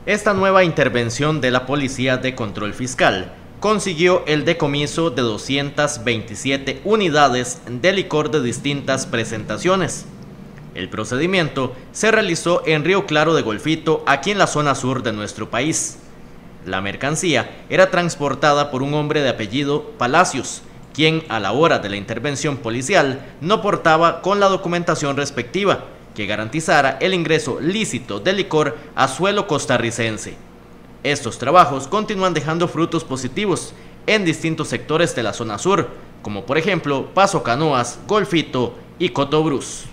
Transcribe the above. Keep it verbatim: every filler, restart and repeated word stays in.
Esta nueva intervención de la Policía de Control Fiscal consiguió el decomiso de doscientas veintisiete unidades de licor de distintas presentaciones. El procedimiento se realizó en Río Claro de Golfito, aquí en la zona sur de nuestro país. La mercancía era transportada por un hombre de apellido Palacios, quien a la hora de la intervención policial no portaba con la documentación respectiva que garantizara el ingreso lícito de licor a suelo costarricense. Estos trabajos continúan dejando frutos positivos en distintos sectores de la zona sur, como por ejemplo Paso Canoas, Golfito y Cotobruz.